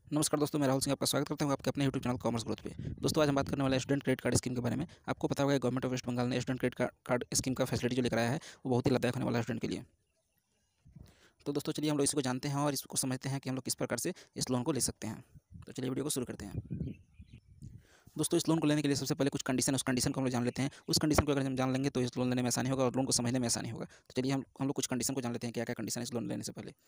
नमस्कार दोस्तों, मैं राहुल सिंह आपका स्वागत करता हूं आपके अपने यूट्यूब चैनल कॉमर्स ग्रोथ पे। दोस्तों, आज हम बात करने वाले हैं स्टूडेंट क्रेडिट कार्ड स्कीम के बारे में। आपको पता होगा गवर्नमेंट ऑफ वेस्ट बंगाल ने स्टूडेंट क्रेडिट कार्ड स्कीम का फैसिलिटी जो लेकर आया है, वो बहुत ही लाभदायक होने वाला है स्टूडेंट के लिए। तो दोस्तों, चलिए हम लोग इसको जानते हैं और इसको समझते हैं कि हम लोग किस प्रकार से इस लोन को ले सकते हैं। तो चलिए वीडियो को शुरू करते हैं। दोस्तों, इस लोन को लेने के लिए सबसे पहले कुछ कंडीशन उस कंडीशन को हम लोग जान लेते हैं। उस कंडीशन को अगर हम जान लेंगे तो इस लोन लेने में आसानी होगा और लोन को समझने में आसानी होगा। तो चलिए हम लोग कुछ कंडीशन को जान लेते हैं, क्या क्या कंडीशन है इस लोन लेने से पहले।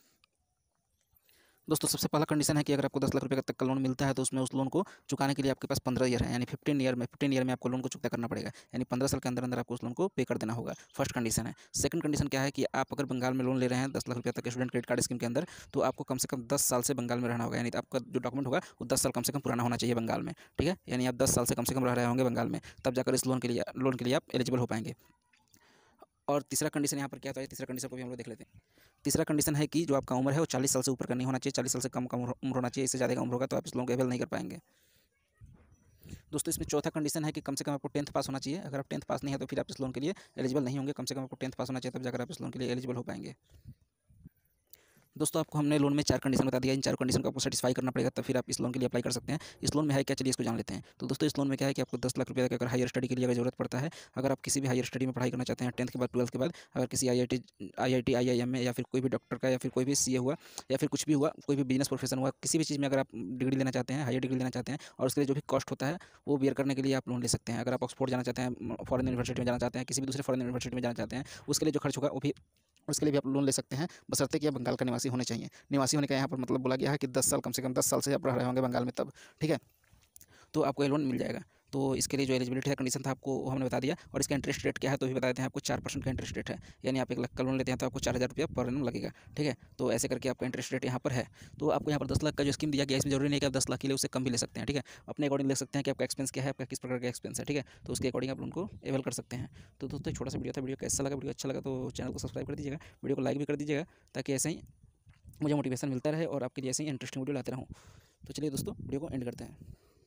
दोस्तों, सबसे पहला कंडीशन है कि अगर आपको 10 लाख रुपए तक का लोन मिलता है तो उसमें उस लोन को चुकाने के लिए आपके पास 15 ईयर है, यानी 15 ईयर में आपको लोन को चुकता करना पड़ेगा, यानी 15 साल के अंदर अंदर आपको उस लोन को पे कर देना होगा। फर्स्ट कंडीशन है। सेकंड कंडीशन क्या है कि आप अगर बंगाल में लोन ले रहे हैं 10 लाख रुपये तक के स्टूडेंट क्रेडिट कार्ड स्कीम के अंदर, तो आपको कम से कम 10 साल से बंगाल में रहना होगा, यानी आपका जो डॉक्यूमेंट होगा वो 10 साल कम से कम पुराना होना चाहिए बंगाल में। ठीक है, यानी आप 10 साल से कम रह रहे होंगे बंगाल में, तब जाकर इस लोन के लिए आप एलिजिबल हो पाएंगे। और तीसरा कंडीशन यहाँ पर क्या होता है, तीसरा कंडीशन को भी हम लोग देख लेते हैं। तीसरा कंडीशन है कि जो आपका उम्र है वो 40 साल से ऊपर का नहीं होना चाहिए, 40 साल से कम उम्र होना चाहिए। इससे ज़्यादा का उम्र होगा तो आप इस लोन को अवेल नहीं कर पाएंगे। दोस्तों, इसमें चौथा कंडीशन है कि कम से कम आपको 10th पास होना चाहिए। अगर आप 10th पास नहीं है तो फिर आप इस लोन के लिए एलिजिबल नहीं होंगे। कम से कम आपको 10th पास होना चाहिए, तब जाकर आप इस लोन के लिए एलिजिबल हो पाएंगे। दोस्तों, आपको हमने लोन में 4 कंडीशन बता दिया। इन 4 कंडीशन को आपको सेटिस्फाई करना पड़ेगा, तब फिर आप इस लोन के लिए अप्लाई कर सकते हैं। इस लोन में है क्या, चलिए इसको जान लेते हैं। तो दोस्तों, इस लोन में क्या है कि आपको 10 लाख रुपये का अगर हायर स्टडी के लिए अगर जरूरत पड़ता है, अगर आप किसी भी हायर स्टडी में पढ़ाई करना चाहते हैं 10th के बाद 12th के बाद, अगर किसी IIT IIM में, या फिर कोई भी डॉक्टर का, या फिर कोई भी CA हुआ, या फिर कुछ भी हुआ, कोई भी बिजनेस प्रोफेशन हुआ, किसी भी चीज़ में अगर आप डिग्री लेना चाहते हैं, हायर डिग्री लेना चाहते हैं, और उसके लिए जो भी कॉस्ट होता है वो बियर करने के लिए आप लोन ले सकते हैं। अगर आप ऑक्सफोर्ड जाना चाहते हैं, फॉरेन यूनिवर्सिटी में जाना चाहते हैं, किसी भी दूसरे फॉरेन यूनिवर्सिटी में जाना चाहते हैं, उसके लिए जो खर्च होगा वो भी, उसके लिए भी आप लोन ले सकते हैं, बशर्ते कि आप बंगाल का निवासी होने चाहिए। निवासी होने का यहाँ पर मतलब बोला गया है कि 10 साल, कम से कम 10 साल से आप रह रहे होंगे बंगाल में तब। ठीक है, तो आपको ये लोन मिल जाएगा। तो इसके लिए जो एलिजिबिलिटी का कंडीशन था आपको वो हमने बता दिया। और इसका इंटरेस्ट रेट क्या है तो भी बता देते हैं आपको। 4% का इंटरेस्ट रेट है, यानी आप 1 लाख का लोन लेते हैं तो आपको 4,000 रुपया पर एनम लगेगा। ठीक है, तो ऐसे करके आपका इंटरेस्ट रेट यहाँ पर है। तो आपको यहाँ पर 10 लाख का जो स्कीम दिया गया, इसमें जरूरी नहीं है कि आप 10 लाख के लिए उससे कम भी ले सकते हैं। ठीक है, अपने अकॉर्डिंग ले सकते हैं कि आपका एक्सपेंस क्या है, आपका किस प्रकार का एक्सपेंस है। ठीक है, तो उसके अकॉर्डिंग आप लोन को अवेल कर सकते हैं। तो दोस्तों, एक छोटा सा वीडियो था। वीडियो कैसा लगा, वीडियो अच्छा लगा तो चैनल को सब्सक्राइब कर दीजिएगा, वीडियो को लाइक भी कर दीजिएगा, ताकि ऐसे ही मुझे मोटिवेशन मिलता रहे और आपके लिए ऐसे ही इंटरेस्टिंग वीडियो लाते रहूँ। तो चलिए दोस्तों, वीडियो को एंड करते हैं।